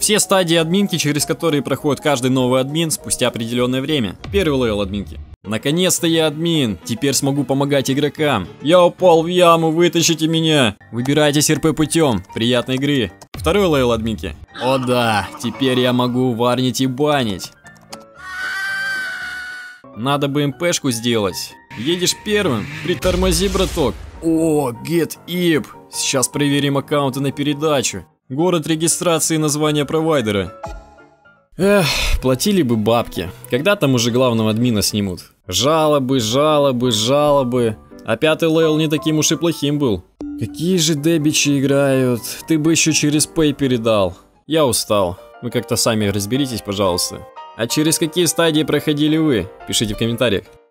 Все стадии админки, через которые проходит каждый новый админ спустя определенное время. Первый левел админки. Наконец-то я админ, теперь смогу помогать игрокам. Я упал в яму, вытащите меня. Выбирайтесь РП путем, приятной игры. Второй левел админки. О да, теперь я могу варнить и банить. Надо бы МПшку сделать. Едешь первым, притормози, браток. О, get ip. Сейчас проверим аккаунты на передачу. Город регистрации и название провайдера. Эх, платили бы бабки. Когда там уже главного админа снимут? Жалобы, жалобы, жалобы. А пятый левел не таким уж и плохим был. Какие же дебичи играют. Ты бы еще через Pay передал. Я устал. Вы как-то сами разберитесь, пожалуйста. А через какие стадии проходили вы? Пишите в комментариях.